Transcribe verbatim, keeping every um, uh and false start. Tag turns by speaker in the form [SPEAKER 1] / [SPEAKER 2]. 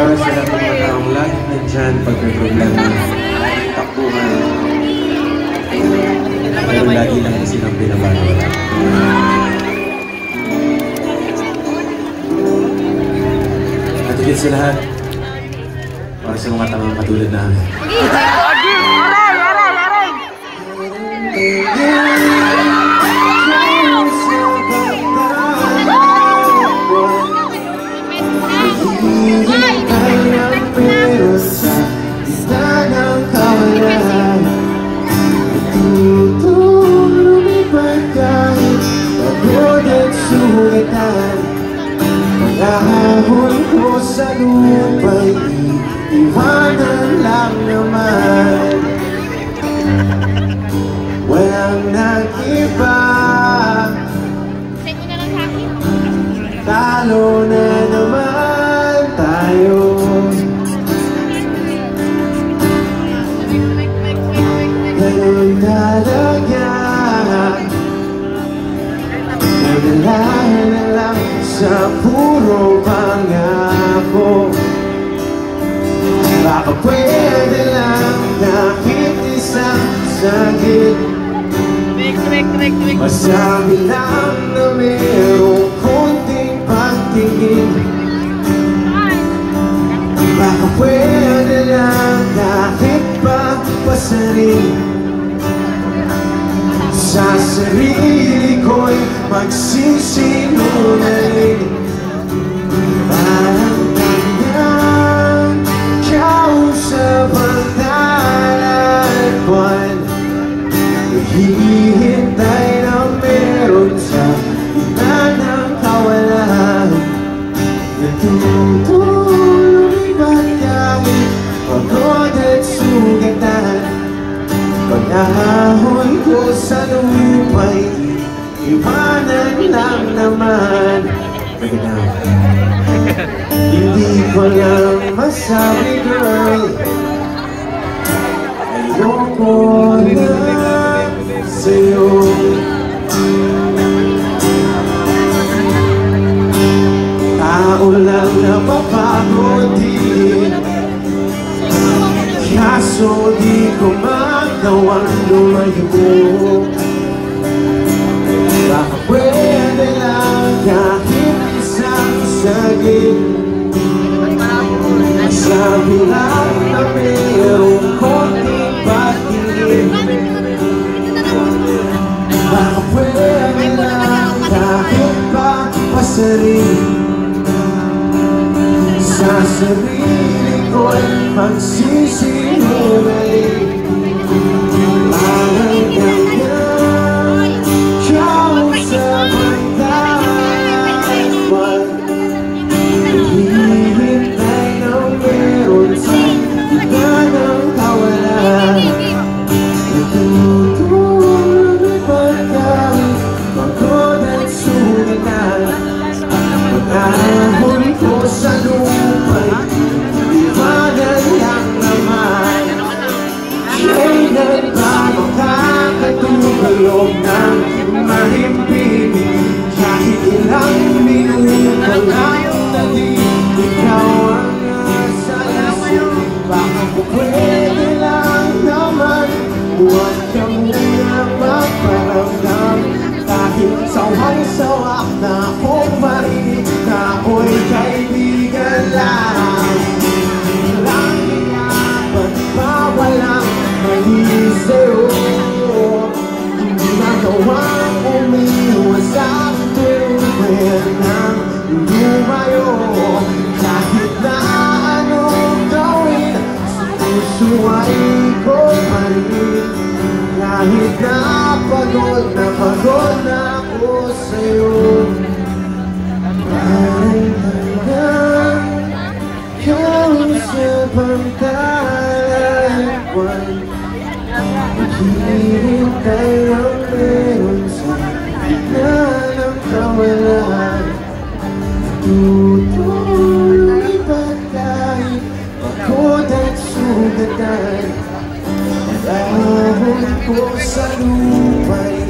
[SPEAKER 1] Para sa lahat ng mga taong lagi nandyan pag may problema, takbuhan. Pero lagi lang silang binabago. At higit sa lahat, para sa mga tamang katulad namin.
[SPEAKER 2] Aray! Aray! Aray!
[SPEAKER 1] Pag-ahon ko sa lupa'y iwanan lang naman. Walang nag-iba, talo na naman tayo. Ganun talaga, nagalahan na lang sa puro pangako. Baka pwede lang kahit isang sagit, masabi lang na mayroong konting pagtingin. Baka pwede lang kahit pa pasarin. Sa sarili ko'y magsisinungaling. Parang kanyang kausap ang talagpuan, hihintay na meron sa ina ng kawalan. Natutulong ba't kahit pagod at sugatan? Pag-ahon ko sa lupa'y iwanan lang naman. Hindi ko lang masabi, girl, ayoko na sa'yo. Tao lang na mapagod din, kaso di ko magawang lumayo. Baka pwede lang kahit isang sagit, sabi lang na mayroong konting patingin. Baka pwede lang kahit pa pasarin. Sa sarili ko'y magsisinungaling. Parang kanyang kausap ang talagpuan, hihintay na meron sa ina ng kawalan. Natutulog ba't kahit pagod at sugatan? Pag-ahon ko sa lupa'y iwanan lang naman. Kailan ba makakatulog ng mahimbing? Kahit ilang minuto lang tali, ikaw ang nasa isip. Baka po pwede lang naman, huwag ka muna magparamdam. Kahit sawang-sawa na akong marinig na ako'y kaibigan lang. Walang hinapan pa, walang mali sa'yo. Hindi nagawang umiwas sa tulungan ng lumayo. Kahit na anong gawin, sa puso ay ko pa rin. Kahit na pagod na pagod na ako sa'yo. Parang hanggang kausap ang talagpuan, maghihintay ang meron sa ina ng kawalan. Tutuloy ba't kahit pagod at sugatan? Pag-ahon ko sa lupa'y